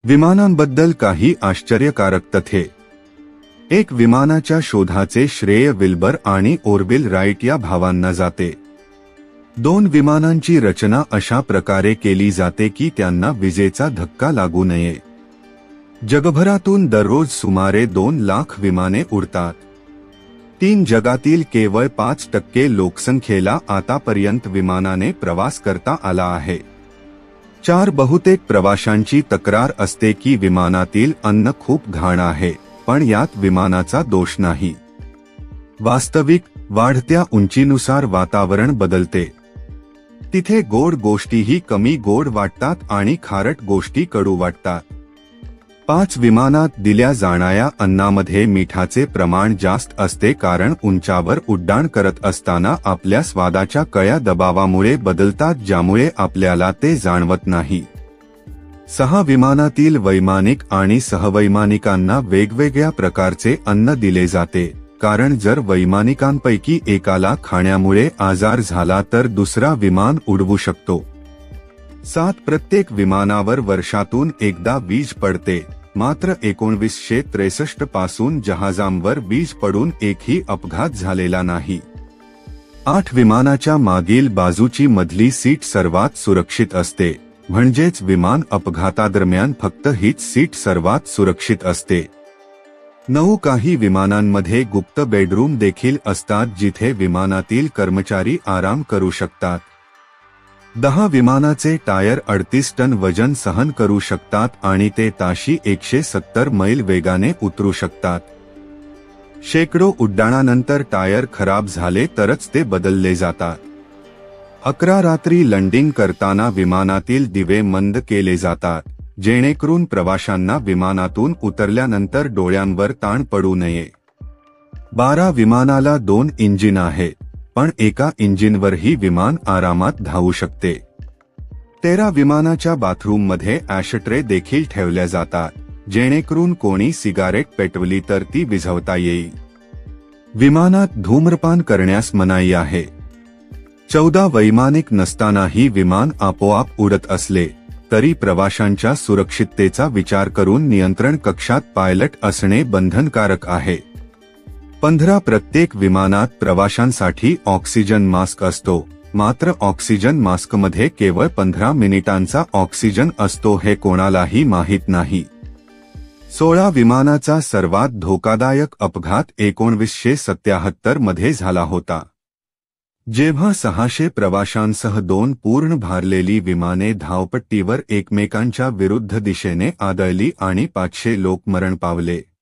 विमानांबद्दल काही आश्चर्यकारक तथ्ये। एक विमानाच्या शोधाचे श्रेय विल्बर आणि ओर्विल राईट या भावांना जाते। 2 विमानांची रचना अशा प्रकारे केली जाते की त्यांना विजेचा धक्का लागू नये। जगभरातून दररोज सुमारे 2 लाख विमाने उडतात। 3 जगातील केवळ 5% लोकसंख्येला आतापर्यंत विमानाने प्रवास करता आला आहे। 4 बहुतेक प्रवाशांची तक्रार असते की विमानातील अन्न खूप घाण आहे, पण यात विमानाचा दोष नाही। वास्तविक वाढत्या उंचीनुसार वातावरण बदलते। तिथे गोड गोष्टीही कमी गोड वाटतात आणि खारट गोष्टी कडू वाटतात। 5 विमानात दिल्या जाणाऱ्या अन्नामध्ये मिठाचे प्रमाण जास्त असते कारण उंचावर उड्डाण करत असताना आपल्या स्वादाच्या कळ्या दबावामुळे बदलतात, ज्यामुळे आपल्याला ते जाणवत नाही। 6 विमानातील वैमानिक आणि सहवैमानिकांना वेगवेगळ्या प्रकारचे अन्न दिले जाते, कारण जर वैमानिकांपैकी एकाला खाण्यामुळे आजार झाला तर दुसरा विमान उडवू शकतो। 7 प्रत्येक विमानावर वर्षातून एकदा वीज पडते, मात्र 1963 पासून जहाजांवर वीज पडून एकही अपघात झालेला नाही। 8 विमानाच्या मागील बाजूची मधली सीट सर्वात सुरक्षित असते, म्हणजेच विमान अपघातादरम्यान फक्त हीच सीट सर्वात सुरक्षित असते। 9 काही विमानांमध्ये गुप्त बेडरूम देखील असतात जिथे विमानातील कर्मचारी आराम करू शकतात। 10 विमानाचे टायर 38 टन वजन सहन करू शकतात आणि ते ताशी 170 मैल वेगाने उतरू शकतात। शेकडो उड्डाणानंतर टायर खराब झाले तरच ते बदलले जातात। 11 रात्री लँडिंग करताना विमानातील दिवे मंद केले जातात, जेणेकरून प्रवाशांना विमानातून उतरल्यानंतर डोळ्यांवर ताण पडू नये। 12 विमानाला 2 इंजिन आहे, पण एका इंजिनवरही विमान आरामात धावू शकते। 13 विमानाच्या बाथरूममध्ये ॲशट्रे देखील ठेवल्या जातात, जेणेकरून कोणी सिगारेट पेटवली तर ती विझवता येईल। विमानात धूम्रपान करण्यास मनाई आहे। 14 वैमानिक नसतानाही विमान आपोआप उडत असले तरी प्रवाशांच्या सुरक्षिततेचा विचार करून नियंत्रण कक्षात पायलट असणे बंधनकारक आहे। 15 प्रत्येक विमानात प्रवाशांसाठी ऑक्सिजन मास्क असतो, मात्र ऑक्सिजन मास्कमध्ये केवळ 15 मिनिटांचा ऑक्सिजन असतो हे कोणालाही माहीत नाही। 16 विमानाचा सर्वात धोकादायक अपघात 1977 मध्ये झाला होता, जेव्हा 600 प्रवाशांसह 2 पूर्ण भारलेली विमाने धावपट्टीवर एकमेकांच्या विरुद्ध दिशेने आदळली आणि 500 लोक मरण पावले।